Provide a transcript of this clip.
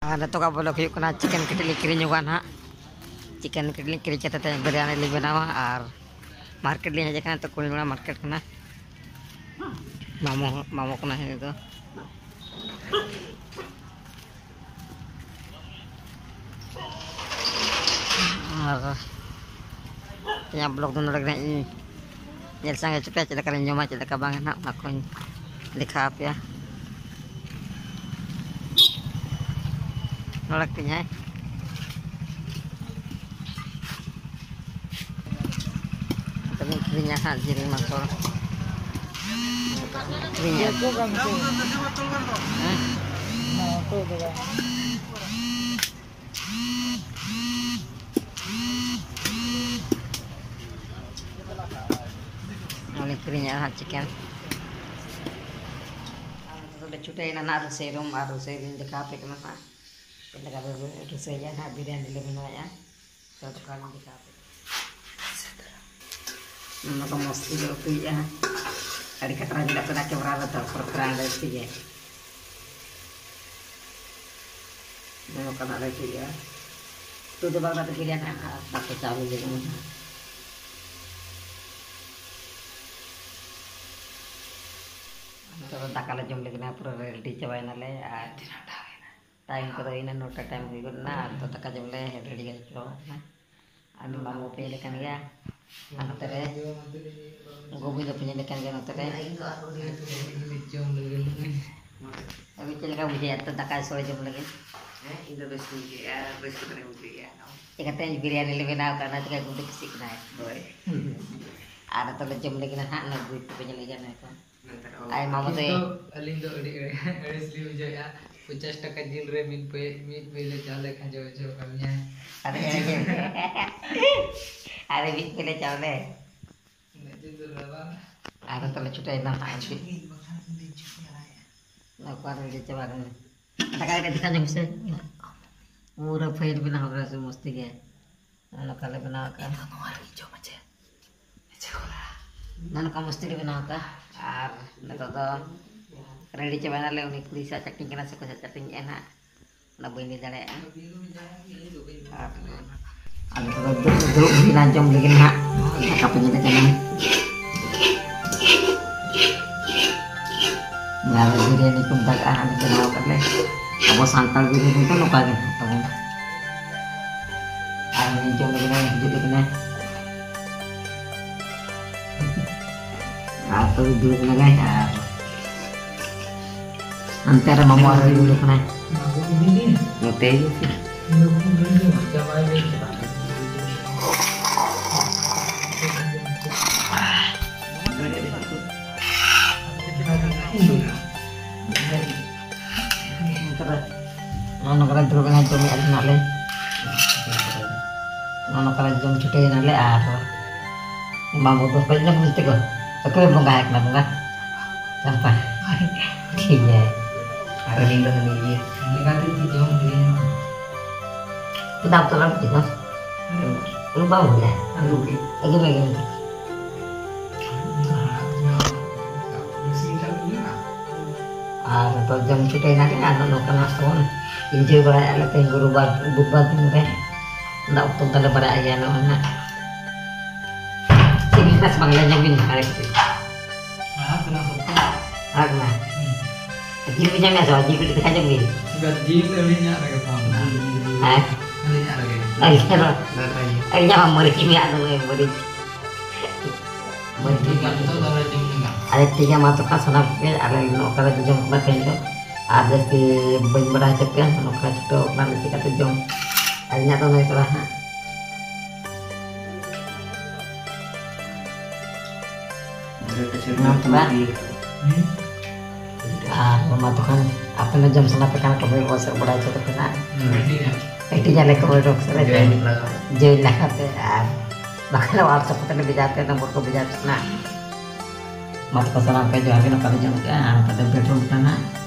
Ada tuh kak boleh kena chicken kedili kiri juga nak chicken kedili kiri catatan biryani lebih nama ar market lihat aja kan atau kuliner market kena mau kena itu ar yang blog tuh lagi ini nyel sangat cepet tidak kalian nyoma tidak kabangan nak makon dikap ya nolak punya tapi kirinya hadir masuk kirinya itu kan tuh ini kirinya chicken sudah cutai anak serum di kafe kenapa pindah itu saja nak biryani lebih banyak satu kali di kafe nama mesti itu ya hari keterangan tidak pernah keberapa tak perkara itu ya nama kena itu ya itu coba kita pilihan tak kecawin di rumah तो तकाला जम लेकिन पूरा रेडी चबाई ना ले टाइम को तो इन्हें नोटा टाइम हुई ना तो तका जम ले रेडी कर चलो ना अनु मामू पे लेकिन गया अनु तेरे गोभी तो punya लेकिन गया तेरे अभी चल का मुझे तो तका सोए जम लेकिन itu bes keren ya ya katanya biryani lebih nak karena tiga gunting kesik naik boy ada tuh jam lagi nak nak gue itu punya lagi naik ay mama tuh aling do adi ujay ya 50 taka jil re min pele chale khajo jo kamnya ada bit pele chale ada tuh cutai nak aja nak baru dia coba kan tak ada kita jam se murah fail bina hoga se mesti ke anak kale bina ka nana kamu mesti bina ka ar nato ready coba nale unik bisa cacing kena suka cacing enak nabu ini dale ada tuh bilang jom bikin hak kapunya tekan ya biryani pun tak ada kenal kan le apa santal biryani itu lupa kan kamu ini jom bikin jadi kena atau dulu kena guys antara mau ada dulu kena ngerti sih nono kala dulu kena cumi ada nale nono kala jom cutai nale mampu tuh banyak mesti kok aku mau kayak kenapa sampai iya ada lindo ini ini kan itu jom ini kita betul gitu lu bau ya lagi lagi atau jam cutai nanti ada no kena son injil beraya ala teh guru bubat teh ndak untung tanda pada ayah no anak sini kita semangat jam ini hari itu kena jil punya nggak soal jil kita jam ini sudah jil lebihnya ada kepala lebihnya ada lagi nyawa meri kimia tuh meri ada tiga masukan sana ada no kalau jom baca itu ada si beberapa cepian no kalau itu nanti kita tuh jom hanya tuh naik lah mematukan apa nih jam sana pekan kembali bosan berada itu kena intinya lek kembali dok sana join lah kata bakal WhatsApp kita lebih jatuh nomor kebijakan nah mata pesanan ke jauh kalau jam pada bedroom sana